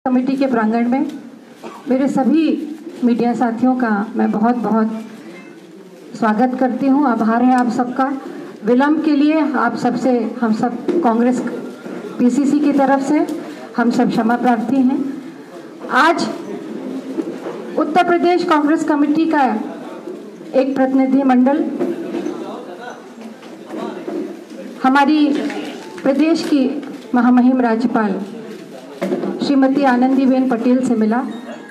Committee के प्रांगण में मेरे सभी मीडिया साथियों का मैं बहुत बहुत स्वागत करती हूं। आभार है आप सबका। विलंब के लिए आप सबसे, हम सब कांग्रेस पीसीसी की तरफ से हम सब क्षमा प्रार्थी हैं। आज उत्तर प्रदेश कांग्रेस कमेटी का एक प्रतिनिधि मंडल हमारी प्रदेश की महामहिम राज्यपाल श्रीमती आनंदीबेन पटेल से मिला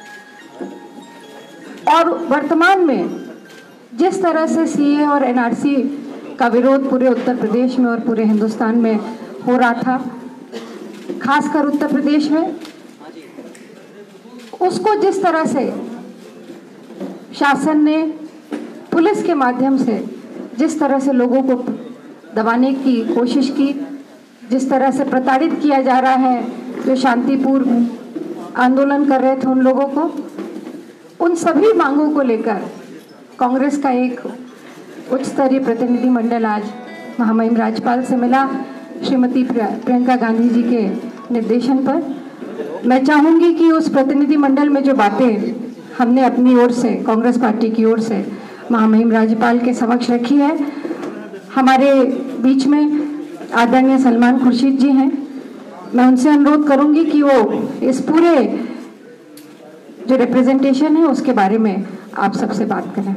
और वर्तमान में जिस तरह से सीए और एनआरसी का विरोध पूरे उत्तर प्रदेश में और पूरे हिंदुस्तान में हो रहा था, खासकर उत्तर प्रदेश में, उसको जिस तरह से शासन ने पुलिस के माध्यम से जिस तरह से लोगों को दबाने की कोशिश की, जिस तरह से प्रताड़ित किया जा रहा है, जो शांतिपूर्ण आंदोलन कर रहे थे उन लोगों को, उन सभी मांगों को लेकर कांग्रेस का एक उच्च स्तरीय प्रतिनिधि मंडल आज महामहिम राज्यपाल से मिला। श्रीमती प्रियंका गांधी जी के निर्देशन पर मैं चाहूंगी कि उस प्रतिनिधि मंडल में जो बातें हमने अपनी ओर से, कांग्रेस पार्टी की ओर से महामहिम राज्यपाल के समक्ष रखी है, हमारे बीच में आदरणीय सलमान खुर्शीद जी हैं। मैं उनसे अनुरोध करूंगी कि वो इस पूरे जो रिप्रेजेंटेशन है उसके बारे में आप सबसे बात करें।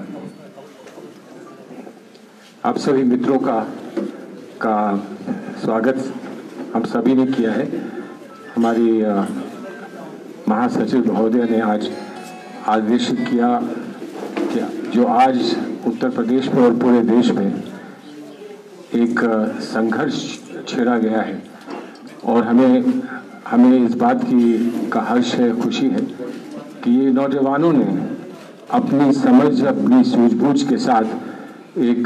आप सभी मित्रों का स्वागत हम सभी ने किया है। हमारी महासचिव महोदय ने आज आदेशित किया कि जो आज उत्तर प्रदेश में और पूरे देश में एक संघर्ष छेड़ा गया है और हमें इस बात का हर्ष है, खुशी है कि ये नौजवानों ने अपनी समझ, अपनी सूझबूझ के साथ एक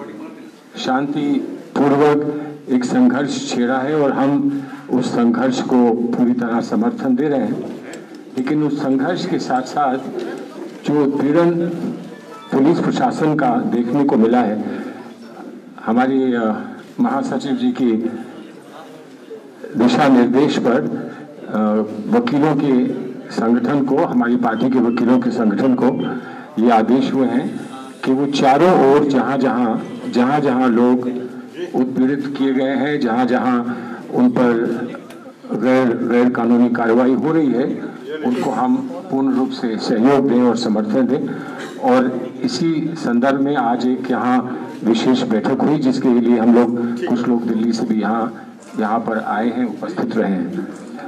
शांतिपूर्वक एक संघर्ष छेड़ा है और हम उस संघर्ष को पूरी तरह समर्थन दे रहे हैं। लेकिन उस संघर्ष के साथ साथ जो उत्पीड़न पुलिस प्रशासन का देखने को मिला है, हमारी महासचिव जी की दिशा निर्देश पर वकीलों के संगठन को, हमारी पार्टी के वकीलों के संगठन को ये आदेश हुए हैं कि वो चारों ओर जहां जहां लोग उत्पीड़ित किए गए हैं, जहां जहां उन पर गैर कानूनी कार्रवाई हो रही है, उनको हम पूर्ण रूप से सहयोग दें और समर्थन दें। और इसी संदर्भ में आज एक यहाँ विशेष बैठक हुई जिसके लिए हम लोग, कुछ लोग दिल्ली से भी यहाँ पर आए हैं, उपस्थित रहे हैं।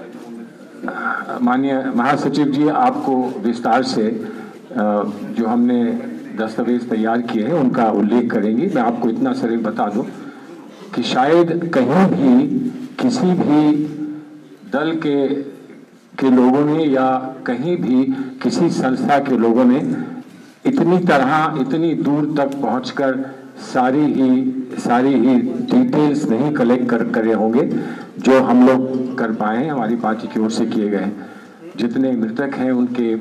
माननीय महासचिव जी आपको विस्तार से जो हमने दस्तावेज तैयार किए हैं उनका उल्लेख करेंगी। मैं आपको इतना सिर्फ बता दूं कि शायद कहीं भी किसी भी दल के लोगों ने या कहीं भी किसी संस्था के लोगों ने इतनी दूर तक पहुंचकर सारी ही डिटेल्स नहीं कलेक्ट करे होंगे जो हम लोग कर पाए हैं, हमारी पार्टी की ओर से किए गए। जितने मृतक हैं उनके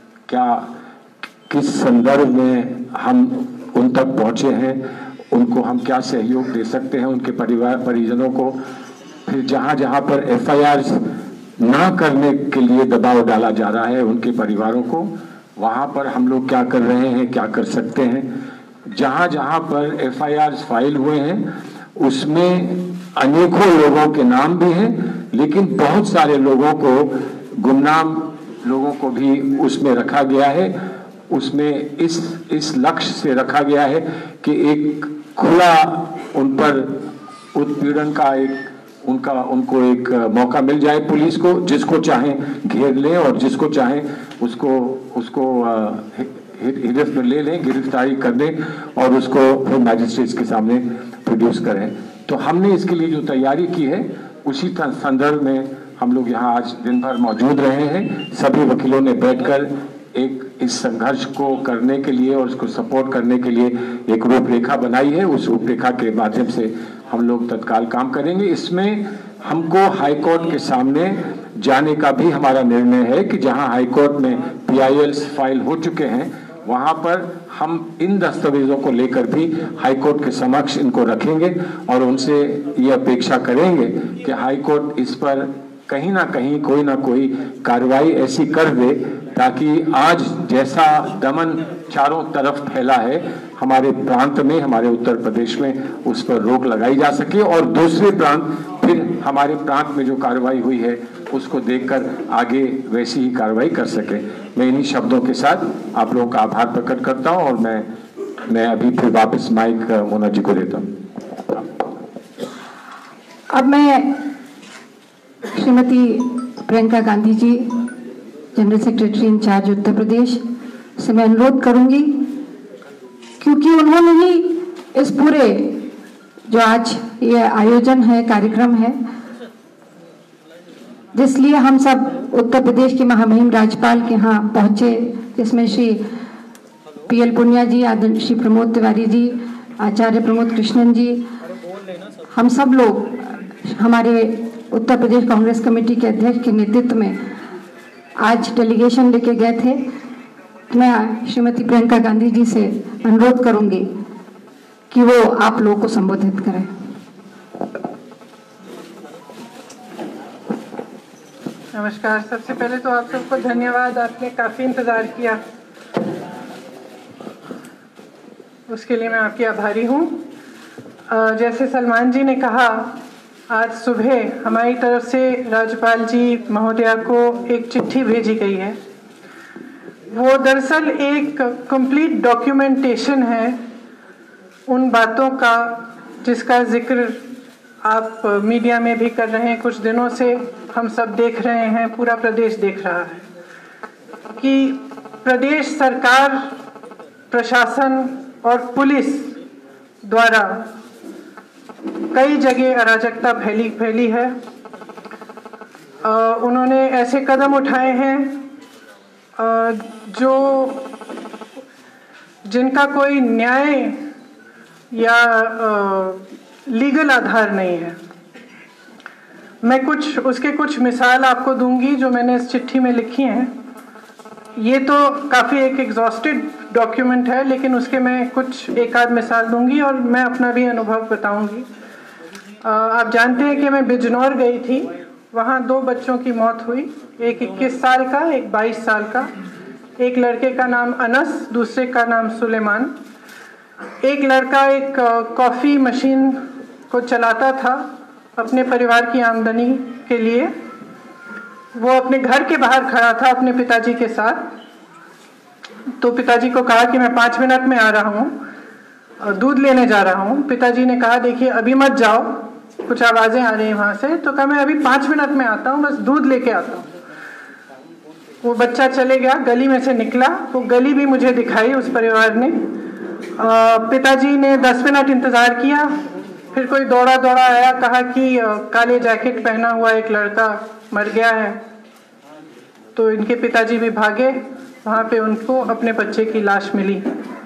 किस संदर्भ में हम उन तक पहुंचे हैं, उनको हम क्या सहयोग दे सकते हैं, उनके परिजनों को, फिर जहां पर एफआईआर ना करने के लिए दबाव डाला जा रहा है उनके परिवारों को, वहां पर हम लोग क्या कर रहे हैं, क्या कर सकते हैं। जहां पर एफआईआर फाइल हुए हैं उसमें अनेकों लोगों के नाम भी हैं, लेकिन बहुत सारे लोगों को, गुमनाम लोगों को भी उसमें रखा गया है। उसमें इस लक्ष्य से रखा गया है कि एक खुला उन पर उत्पीड़न का उनको एक मौका मिल जाए, पुलिस को, जिसको चाहे घेर लें और जिसको चाहे उसको हिरासत में ले लें, गिरफ्तारी कर दें और उसको फिर मैजिस्ट्रेट्स के सामने प्रोड्यूस करें। तो हमने इसके लिए जो तैयारी की है उसी संदर्भ में हम लोग यहाँ आज दिन भर मौजूद रहे हैं। सभी वकीलों ने बैठकर इस संघर्ष को करने के लिए और उसको सपोर्ट करने के लिए एक रूपरेखा बनाई है। उस रूपरेखा के माध्यम से हम लोग तत्काल काम करेंगे। इसमें हमको हाईकोर्ट के सामने जाने का भी हमारा निर्णय है कि जहां हाईकोर्ट में PILs फाइल हो चुके हैं वहां पर हम इन दस्तावेजों को लेकर भी हाईकोर्ट के समक्ष इनको रखेंगे और उनसे ये अपेक्षा करेंगे कि हाईकोर्ट इस पर कहीं ना कहीं कोई ना कोई कार्रवाई ऐसी कर दे ताकि आज जैसा दमन चारों तरफ फैला है हमारे प्रांत में, हमारे उत्तर प्रदेश में उस पर रोक लगाई जा सके और दूसरे प्रांत फिर हमारे प्रांत में जो कार्रवाई हुई है उसको देखकर आगे वैसी ही कार्रवाई कर सके। मैं इन्हीं शब्दों के साथ आप लोगों का आभार प्रकट करता हूं और मैं अभी फिर वापस माइक मोना जी को देता हूं। अब मैं Shrimati Priyanka Gandhi ji, general secretary incharge Uttar Pradesh से मैं अनुरोध करूंगी, क्योंकि उन्होंने ही इस पूरे जो आज ये आयोजन है, कार्यक्रम है, जिसलिए हम सब उत्तर प्रदेश के महामहिम राज्यपाल के यहाँ पहुंचे, जिसमें श्री पीएल पुनिया जी, आदरणीय श्री प्रमोद तिवारी जी, आचार्य प्रमोद कृष्णन जी, हम सब लोग हमारे उत्तर प्रदेश कांग्रेस कमेटी के अध्यक्ष के नेतृत्व में आज डेलीगेशन लेके गए थे। मैं श्रीमती प्रियंका गांधी जी से अनुरोध करूंगी कि वो आप लोगों को संबोधित करें। नमस्कार। सबसे पहले तो आप सबको धन्यवाद, आपने काफ़ी इंतज़ार किया, उसके लिए मैं आपकी आभारी हूँ। जैसे सलमान जी ने कहा, आज सुबह हमारी तरफ से राज्यपाल जी महोदया को एक चिट्ठी भेजी गई है। वो दरअसल एक कंप्लीट डॉक्यूमेंटेशन है उन बातों का जिसका जिक्र आप मीडिया में भी कर रहे हैं, कुछ दिनों से हम सब देख रहे हैं, पूरा प्रदेश देख रहा है कि प्रदेश सरकार, प्रशासन और पुलिस द्वारा कई जगह अराजकता फैली है। उन्होंने ऐसे कदम उठाए हैं जिनका कोई न्याय या लीगल आधार नहीं है। मैं कुछ मिसाल आपको दूंगी जो मैंने इस चिट्ठी में लिखी हैं। ये तो काफ़ी एक एग्जॉस्टेड डॉक्यूमेंट है, लेकिन उसके मैं कुछ एक आध मिसाल दूंगी और मैं अपना भी अनुभव बताऊंगी। आप जानते हैं कि मैं बिजनौर गई थी, वहाँ 2 बच्चों की मौत हुई, एक 21 साल का, एक 22 साल का। एक लड़के का नाम अनस, दूसरे का नाम सुलेमान। एक लड़का एक कॉफ़ी मशीन को चलाता था अपने परिवार की आमदनी के लिए। वो अपने घर के बाहर खड़ा था अपने पिताजी के साथ, तो पिताजी को कहा कि मैं 5 मिनट में आ रहा हूँ, दूध लेने जा रहा हूँ। पिताजी ने कहा देखिए अभी मत जाओ, कुछ आवाज़ें आ रही हैं वहाँ से। तो कहा मैं अभी 5 मिनट में आता हूँ, बस दूध लेके आता हूँ। वो बच्चा चले गया, गली में से निकला, वो गली भी मुझे दिखाई उस परिवार ने। पिताजी ने 10 मिनट इंतज़ार किया, फिर कोई दौड़ा आया, कहा कि काले जैकेट पहना हुआ एक लड़का मर गया है। तो इनके पिताजी भी भागे, वहाँ पे उनको अपने बच्चे की लाश मिली।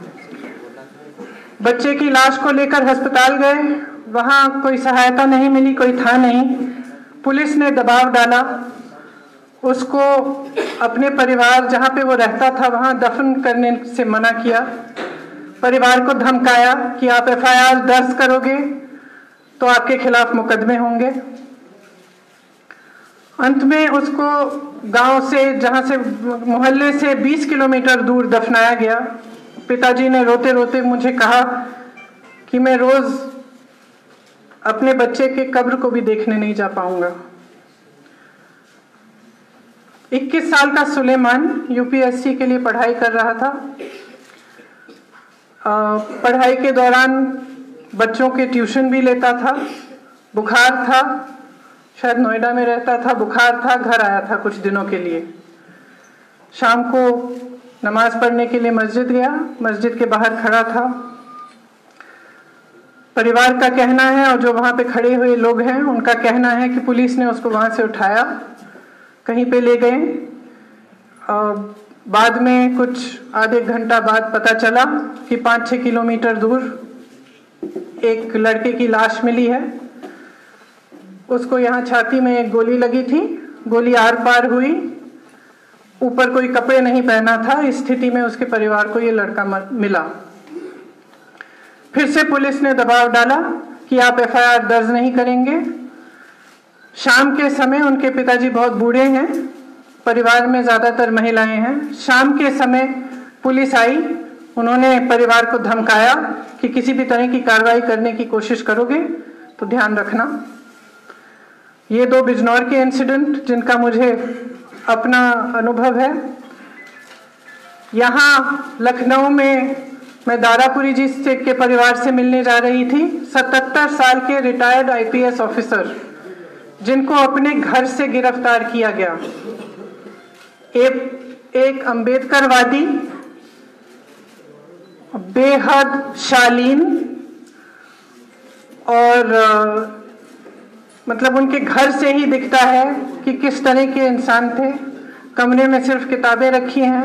बच्चे की लाश को लेकर अस्पताल गए, वहाँ कोई सहायता नहीं मिली, कोई था नहीं। पुलिस ने दबाव डाला, उसको अपने परिवार जहाँ पे वो रहता था वहाँ दफन करने से मना किया। परिवार को धमकाया कि आप एफआईआर दर्ज करोगे तो आपके खिलाफ मुकदमे होंगे। अंत में उसको गांव से, जहाँ से मोहल्ले से 20 किलोमीटर दूर दफनाया गया। पिताजी ने रोते रोते मुझे कहा कि मैं रोज़ अपने बच्चे के कब्र को भी देखने नहीं जा पाऊंगा। 21 साल का सुलेमान यूपीएससी के लिए पढ़ाई कर रहा था। पढ़ाई के दौरान बच्चों के ट्यूशन भी लेता था। बुखार था, शायद नोएडा में रहता था, बुखार था, घर आया था कुछ दिनों के लिए। शाम को नमाज पढ़ने के लिए मस्जिद गया, मस्जिद के बाहर खड़ा था। परिवार का कहना है और जो वहाँ पे खड़े हुए लोग हैं उनका कहना है कि पुलिस ने उसको वहाँ से उठाया, कहीं पे ले गए। बाद में कुछ आधे घंटा बाद पता चला कि 5-6 किलोमीटर दूर एक लड़के की लाश मिली है। उसको यहाँ छाती में एक गोली लगी थी, गोली आर पार हुई, ऊपर कोई कपड़े नहीं पहना था। इस स्थिति में उसके परिवार को ये लड़का मिला। फिर से पुलिस ने दबाव डाला कि आप एफआईआर दर्ज नहीं करेंगे। शाम के समय उनके पिताजी बहुत बूढ़े हैं, परिवार में ज़्यादातर महिलाएं हैं। शाम के समय पुलिस आई, उन्होंने परिवार को धमकाया कि किसी भी तरह की कार्रवाई करने की कोशिश करोगे तो ध्यान रखना। ये 2 बिजनौर के इंसिडेंट जिनका मुझे अपना अनुभव है। यहाँ लखनऊ में मैं दारापुरी जी के परिवार से मिलने जा रही थी। 77 साल के रिटायर्ड IPS ऑफिसर जिनको अपने घर से गिरफ्तार किया गया। एक अंबेडकरवादी, बेहद शालीन और मतलब उनके घर से ही दिखता है कि किस तरह के इंसान थे। कमरे में सिर्फ किताबें रखी हैं,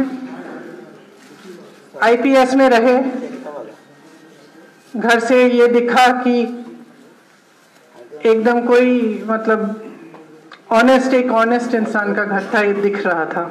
IPS में रहे। घर से ये दिखा कि एकदम कोई मतलब एक ऑनेस्ट इंसान का घर था, ये दिख रहा था।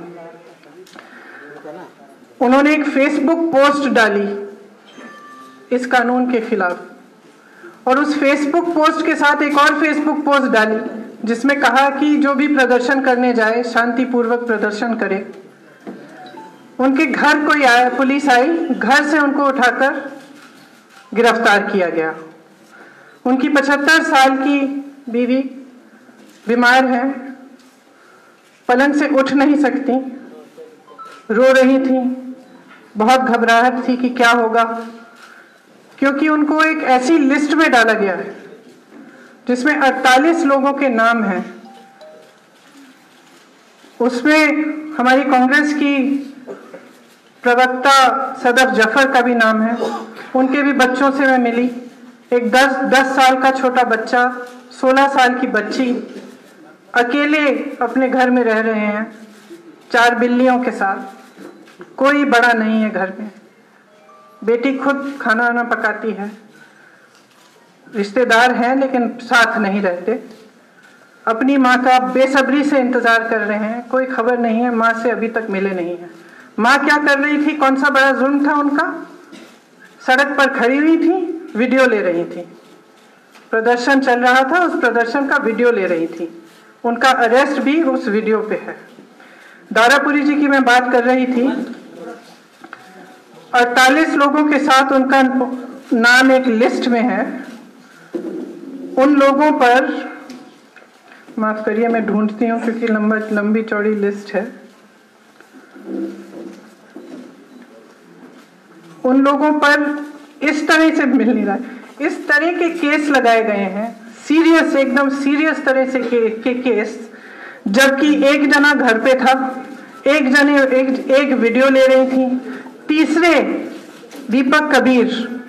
उन्होंने एक फेसबुक पोस्ट डाली इस कानून के खिलाफ और उस फेसबुक पोस्ट के साथ एक और फेसबुक पोस्ट डाली जिसमें कहा कि जो भी प्रदर्शन करने जाए शांतिपूर्वक प्रदर्शन करे। उनके घर कोई आया, पुलिस आई, घर से उनको उठाकर गिरफ्तार किया गया। उनकी 75 साल की बीवी बीमार है, पलंग से उठ नहीं सकती, रो रही थी, बहुत घबराहट थी कि क्या होगा, क्योंकि उनको एक ऐसी लिस्ट में डाला गया है जिसमें 48 लोगों के नाम हैं। उसमें हमारी कांग्रेस की प्रवक्ता सदफ जफर का भी नाम है। उनके भी बच्चों से मैं मिली। एक 10 साल का छोटा बच्चा, 16 साल की बच्ची अकेले अपने घर में रह रहे हैं 4 बिल्लियों के साथ। कोई बड़ा नहीं है घर में। बेटी खुद खाना वाना पकाती है। रिश्तेदार हैं लेकिन साथ नहीं रहते। अपनी माँ का बेसब्री से इंतजार कर रहे हैं, कोई खबर नहीं है, माँ से अभी तक मिले नहीं है। माँ क्या कर रही थी, कौन सा बड़ा जुल्म था उनका, सड़क पर खड़ी हुई थी, वीडियो ले रही थी। प्रदर्शन चल रहा था, उस प्रदर्शन का वीडियो ले रही थी। उनका अरेस्ट भी उस वीडियो पे है। दारापुरी जी की मैं बात कर रही थी। 48 लोगों के साथ उनका नाम एक लिस्ट में है। उन लोगों पर, माफ करिए मैं ढूंढती हूँ क्योंकि लंबी चौड़ी लिस्ट है। उन लोगों पर इस तरह से मिल नहीं रहा, इस तरह के केस लगाए गए हैं, सीरियस, एकदम सीरियस तरह से के केस, जबकि एक जना घर पे था, एक जने एक वीडियो ले रही थी। तीसरे दीपक कबीर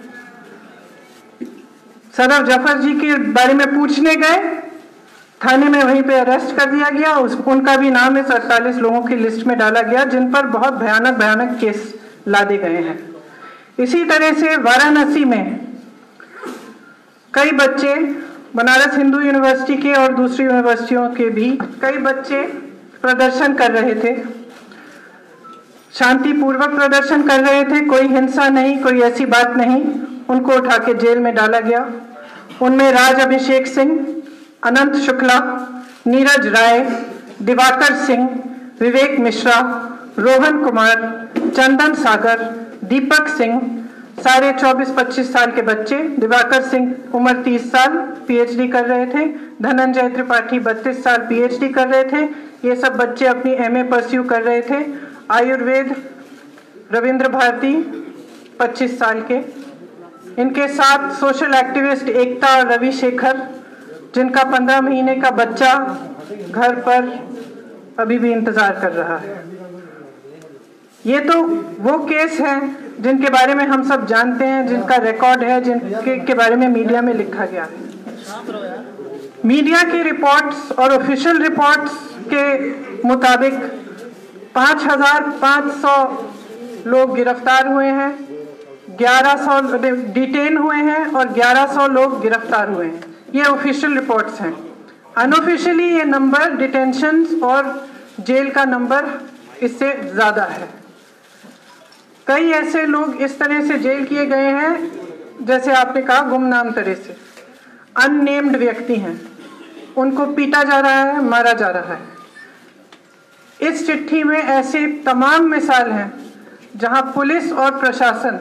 सदफ जफर जी के बारे में पूछने गए, थाने में वहीं पे अरेस्ट कर दिया गया। उनका भी नाम इस 48 लोगों की लिस्ट में डाला गया जिन पर बहुत भयानक केस लादे गए हैं। इसी तरह से वाराणसी में कई बच्चे, बनारस हिंदू यूनिवर्सिटी के और दूसरी यूनिवर्सिटियों के भी कई बच्चे प्रदर्शन कर रहे थे, शांतिपूर्वक प्रदर्शन कर रहे थे, कोई हिंसा नहीं, कोई ऐसी बात नहीं। उनको उठा के जेल में डाला गया। उनमें राज अभिषेक सिंह, अनंत शुक्ला, नीरज राय, दिवाकर सिंह, विवेक मिश्रा, रोहन कुमार, चंदन सागर, दीपक सिंह, सारे 24-25 साल के बच्चे। दिवाकर सिंह उम्र 30 साल, PhD कर रहे थे। धनंजय त्रिपाठी 32 साल, PhD कर रहे थे। ये सब बच्चे अपनी MA परस्यू कर रहे थे। आयुर्वेद रविंद्र भारती 25 साल के। इनके साथ सोशल एक्टिविस्ट एकता और रवि शेखर, जिनका 15 महीने का बच्चा घर पर अभी भी इंतजार कर रहा है। ये तो वो केस हैं जिनके बारे में हम सब जानते हैं, जिनका रिकॉर्ड है, जिनके बारे में मीडिया में लिखा गया है। मीडिया की रिपोर्ट्स और ऑफिशियल रिपोर्ट्स के मुताबिक 5,500 लोग गिरफ्तार हुए हैं, 1100 डिटेन हुए हैं और 1100 लोग गिरफ्तार हुए हैं। ये ऑफिशियल रिपोर्ट्स हैं। अनऑफिशियली ये नंबर, डिटेंशंस और जेल का नंबर इससे ज़्यादा है। कई ऐसे लोग इस तरह से जेल किए गए हैं, जैसे आपने कहा गुमनाम तरह से, अननेम्ड व्यक्ति हैं। उनको पीटा जा रहा है, मारा जा रहा है। इस चिट्ठी में ऐसे तमाम मिसाल हैं जहां पुलिस और प्रशासन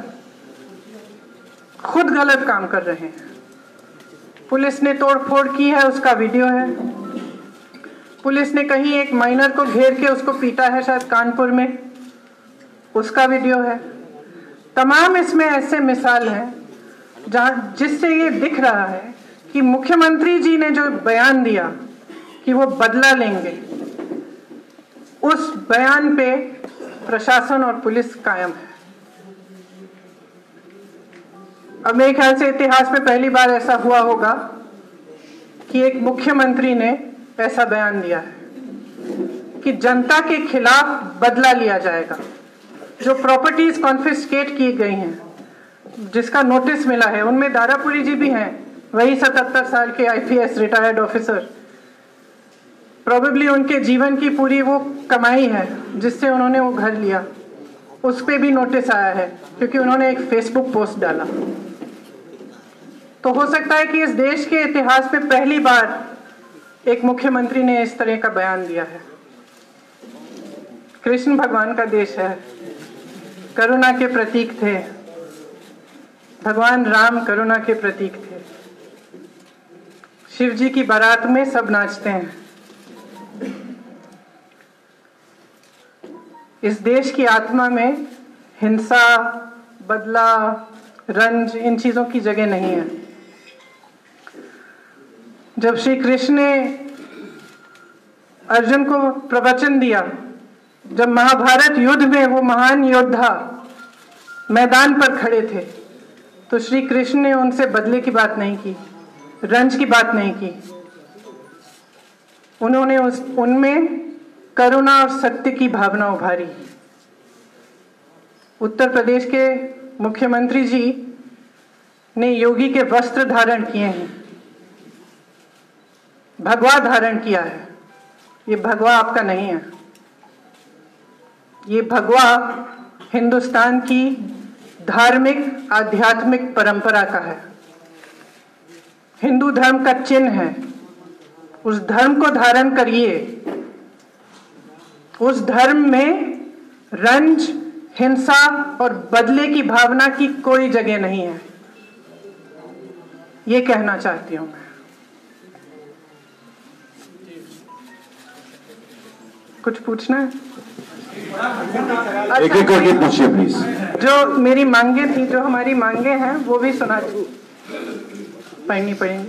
खुद गलत काम कर रहे हैं। पुलिस ने तोड़फोड़ की है, उसका वीडियो है। पुलिस ने कहीं एक माइनर को घेर के उसको पीटा है, शायद कानपुर में, उसका वीडियो है। तमाम इसमें ऐसे मिसाल हैं जहाँ जिससे ये दिख रहा है कि मुख्यमंत्री जी ने जो बयान दिया कि वो बदला लेंगे, उस बयान पे प्रशासन और पुलिस कायम है। अब मेरे ख्याल से इतिहास में पहली बार ऐसा हुआ होगा कि एक मुख्यमंत्री ने ऐसा बयान दिया है कि जनता के खिलाफ बदला लिया जाएगा। जो प्रॉपर्टीज कॉन्फिस्केट की गई हैं, जिसका नोटिस मिला है, उनमें दारापुरी जी भी हैं, वही 77 साल के IPS रिटायर्ड ऑफिसर। प्रोबेबली उनके जीवन की पूरी वो कमाई है जिससे उन्होंने वो घर लिया, उस पर भी नोटिस आया है क्योंकि उन्होंने एक फेसबुक पोस्ट डाला। तो हो सकता है कि इस देश के इतिहास में पहली बार एक मुख्यमंत्री ने इस तरह का बयान दिया है। कृष्ण भगवान का देश है, करुणा के प्रतीक थे, भगवान राम करुणा के प्रतीक थे। शिव जी की बारात में सब नाचते हैं। इस देश की आत्मा में हिंसा, बदला, रंज, इन चीजों की जगह नहीं है। जब श्री कृष्ण ने अर्जुन को प्रवचन दिया, जब महाभारत युद्ध में वो महान योद्धा मैदान पर खड़े थे, तो श्री कृष्ण ने उनसे बदले की बात नहीं की, रंज की बात नहीं की। उन्होंने उनमें करुणा और सत्य की भावना उभारी। उत्तर प्रदेश के मुख्यमंत्री जी ने योगी के वस्त्र धारण किए हैं, भगवा धारण किया है। ये भगवा आपका नहीं है, ये भगवा हिंदुस्तान की धार्मिक आध्यात्मिक परंपरा का है, हिंदू धर्म का चिन्ह है। उस धर्म को धारण करिए। उस धर्म में रंज, हिंसा और बदले की भावना की कोई जगह नहीं है, ये कहना चाहती हूं मैं। कुछ पूछना है? एक एक करके पूछिए प्लीज। जो मेरी मांगे थी, जो हमारी मांगे हैं, वो भी सुना पढ़नी पड़ेंगी।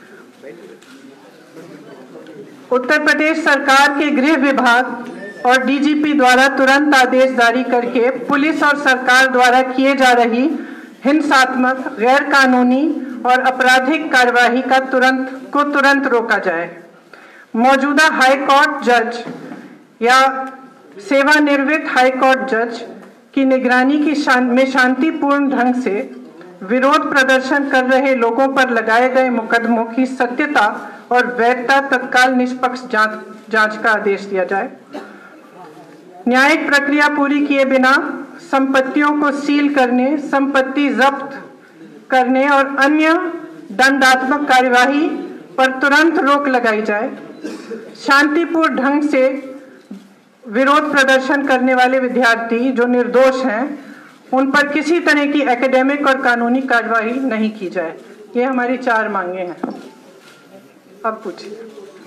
उत्तर प्रदेश सरकार के गृह विभाग और DGP द्वारा तुरंत आदेश जारी करके पुलिस और सरकार द्वारा किए जा रही हिंसात्मक, गैर कानूनी और आपराधिक कार्यवाही का तुरंत रोका जाए। मौजूदा हाई कोर्ट जज या सेवानिवृत्त हाई कोर्ट जज की निगरानी में शांतिपूर्ण ढंग से विरोध प्रदर्शन कर रहे लोगों पर लगाए गए मुकदमों की सत्यता और वैधता तत्काल निष्पक्ष जांच का आदेश दिया जाए। न्यायिक प्रक्रिया पूरी किए बिना संपत्तियों को सील करने, संपत्ति जब्त करने और अन्य दंडात्मक कार्यवाही पर तुरंत रोक लगाई जाए। शांतिपूर्ण ढंग से विरोध प्रदर्शन करने वाले विद्यार्थी जो निर्दोष हैं, उन पर किसी तरह की एकेडमिक और कानूनी कार्यवाही नहीं की जाए। ये हमारी 4 मांगे हैं। अब पूछिए।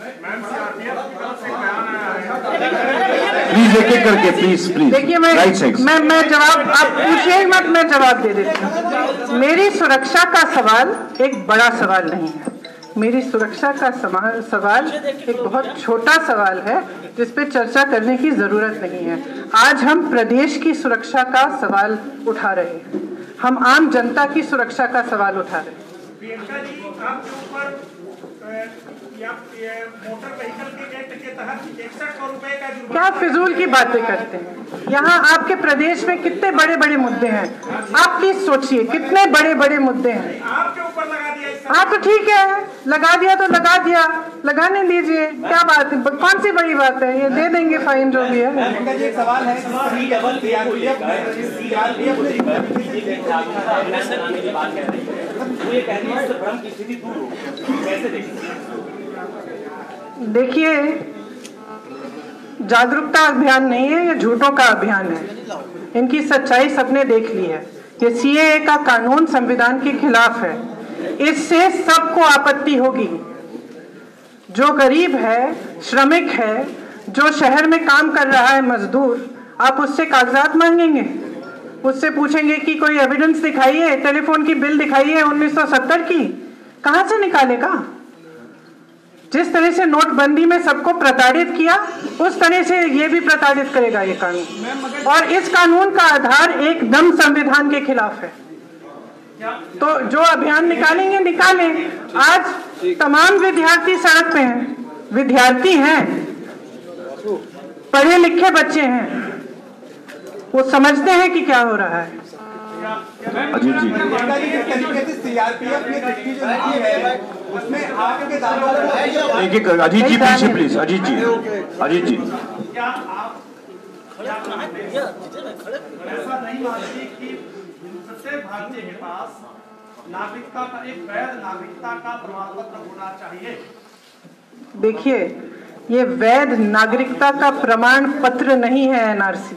प्लीज एक एक करके, प्लीज प्लीज। देखिए, मैं जवाब, आप पूछिए मत, मैं जवाब दे देती हूँ। मेरी सुरक्षा का सवाल एक बड़ा सवाल नहीं है। मेरी सुरक्षा का सवाल एक बहुत छोटा सवाल है जिस पे चर्चा करने की जरूरत नहीं है। आज हम प्रदेश की सुरक्षा का सवाल उठा रहे हैं, हम आम जनता की सुरक्षा का सवाल उठा रहे हैं। मोटर व्हीकल के एक्ट के तहत 6100 रुपए का जुर्माना, क्या फिजूल की बातें करते हैं। यहाँ आपके प्रदेश में कितने बड़े बड़े मुद्दे हैं, आप प्लीज सोचिए, कितने बड़े बड़े मुद्दे हैं। आपके ऊपर लगा दिया। हाँ तो ठीक है, लगा दिया तो लगा दिया, लगाने दीजिए, क्या बात है, कौन सी बड़ी बात है, ये दे देंगे फाइन जो भी है। सवाल है देखिए, जागरूकता अभियान नहीं है, ये झूठों का अभियान है। इनकी सच्चाई सबने देख ली है। ये सीएए का कानून संविधान के खिलाफ है। इससे सबको आपत्ति होगी। जो गरीब है, श्रमिक है, जो शहर में काम कर रहा है मजदूर, आप उससे कागजात मांगेंगे, उससे पूछेंगे कि कोई एविडेंस दिखाइए, टेलीफोन की बिल दिखाइए 1970 की, कहां से निकालेगा? जिस तरह से नोटबंदी में सबको प्रताड़ित किया, उस तरह से ये भी प्रताड़ित करेगा ये कानून। और इस कानून का आधार एकदम संविधान के खिलाफ है। तो जो अभियान निकालेंगे निकालें। आज तमाम विद्यार्थी सड़क पे हैं, विद्यार्थी हैं, पढ़े लिखे बच्चे हैं, वो समझते हैं कि क्या हो रहा है। अजीत जी, सीआरपीएफ ने चिट्ठी जो लिखी है उसमें आपके दावों को एक अजीत जी पीछे प्लीज। अजीत जी, अजीत जी, क्या आप ऐसा नहीं मानते कि प्रत्येक भारतीय के पास नागरिकता का एक वैध नागरिकता का प्रमाण पत्र होना चाहिए? देखिए, ये वैध नागरिकता का प्रमाण पत्र नहीं है एनआरसी।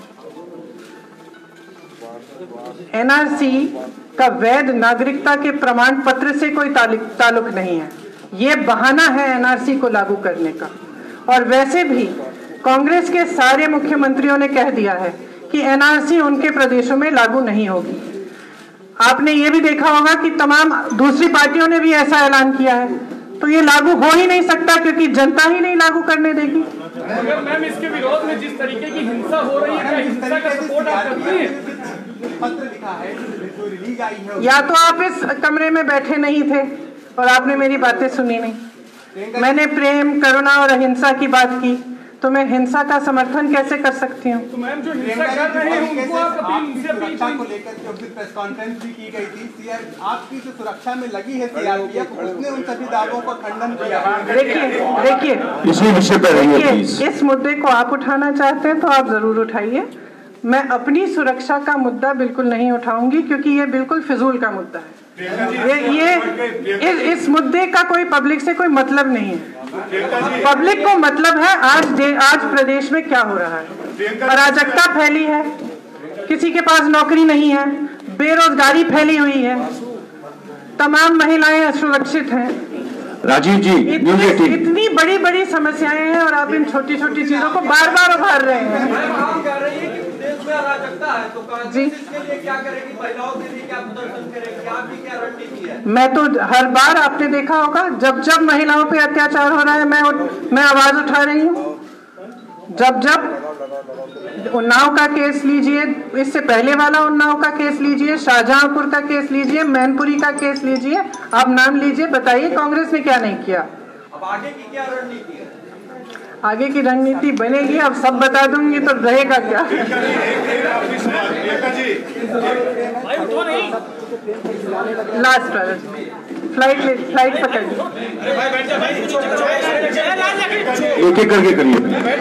एनआरसी का वैध नागरिकता के प्रमाण पत्र से कोई ताल्लुक नहीं है। ये बहाना है एनआरसी को लागू करने का। और वैसे भी कांग्रेस के सारे मुख्यमंत्रियों ने कह दिया है कि एनआरसी उनके प्रदेशों में लागू नहीं होगी। आपने ये भी देखा होगा कि तमाम दूसरी पार्टियों ने भी ऐसा ऐलान किया है। तो ये लागू हो ही नहीं सकता, क्योंकि जनता ही नहीं लागू करने देगी। अगर मैम इसके विरोध में जिस तरीके की हिंसा हो रही है, क्या हिंसा का सपोर्ट आप करती हैं? पत्र लिखा है जो रिलीज आई है, या तो आप इस कमरे में बैठे नहीं थे और आपने मेरी बातें सुनी नहीं। मैंने प्रेम, करुणा और अहिंसा की बात की, तो मैं हिंसा का समर्थन कैसे कर सकती हूँ? तो मैम जो हिंसा कर रहे हैं उनको आप अपनी सुरक्षा को लेकर जो प्रेस कॉन्फ्रेंस भी की गई थी, आपकी जो सुरक्षा में लगी है सीआरपीएफ, उसने उन सभी दावों का खंडन किया। देखिए, इसी विषय पर रहिए प्लीज। इस मुद्दे को आप उठाना चाहते हैं तो आप जरूर उठाइए। मैं अपनी सुरक्षा का मुद्दा बिल्कुल नहीं उठाऊंगी, क्योंकि ये बिल्कुल फिजूल का मुद्दा है। इस मुद्दे का कोई पब्लिक से कोई मतलब नहीं है। पब्लिक को मतलब है आज प्रदेश में क्या हो रहा है। अराजकता फैली है, किसी के पास नौकरी नहीं है, बेरोजगारी फैली हुई है, तमाम महिलाएं असुरक्षित हैं। राजीव जी, इतनी बड़ी बड़ी समस्याएं हैं और आप इन छोटी छोटी चीजों को बार बार उभार रहे हैं। अराजकता है तो कांग्रेस इसके लिए क्या करेगी? महिलाओं के लिए क्या प्रदर्शन करेगी? आपकी क्या रणनीति है? मैं तो हर बार आपने देखा होगा, जब जब महिलाओं पे अत्याचार हो रहा है मैं आवाज उठा रही हूँ। जब उन्नाव का केस लीजिए, इससे पहले वाला उन्नाव का केस लीजिए, शाहजहांपुर का केस लीजिए, मैनपुरी का केस लीजिए, आप नाम लीजिए, बताइए कांग्रेस ने क्या नहीं किया। अब आगे की क्या रणनीति है? आगे की रणनीति बनेगी, अब सब बता दूंगी तो रहेगा क्या। लास्ट वाला फ्लाइट पकड़िए, एक एक करके करिए।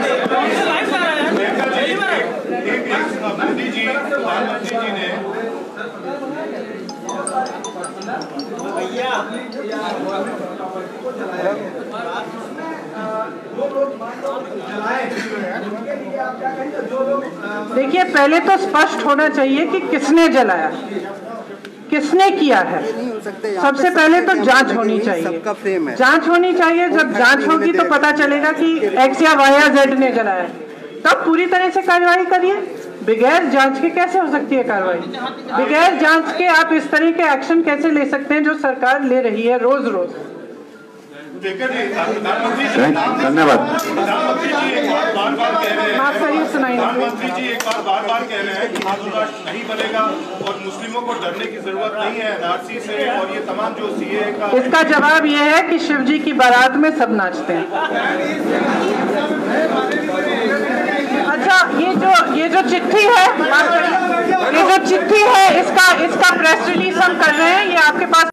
मोदी जी, प्रधानमंत्री जी ने देखिए, पहले तो स्पष्ट होना चाहिए कि किसने जलाया, किसने किया है। सबसे पहले तो जांच होनी चाहिए। जांच होनी चाहिए। जब जांच होगी तो पता चलेगा कि एक्स या वाई या जेड ने जलाया है, तब पूरी तरह से कार्रवाई करिए। बगैर जांच के कैसे हो सकती है कार्रवाई? बगैर जांच के आप इस तरह के एक्शन कैसे ले सकते हैं जो सरकार ले रही है रोज रोज? धन्यवाद। प्रधानमंत्री जी एक बार बार कह रहे हैं, प्रधानमंत्री जी एक बार कह रहे हैं कि हिंदू राष्ट्र नहीं बनेगा और मुस्लिमों को डरने की जरूरत नहीं है एनआरसी से, और ये तमाम जो सीए का। इसका जवाब ये है कि शिव जी की बारात में सब नाचते हैं। अच्छा, ये जो चिट्ठी है, इसका प्रेस रिलीज हम कर रहे हैं, ये आपके पास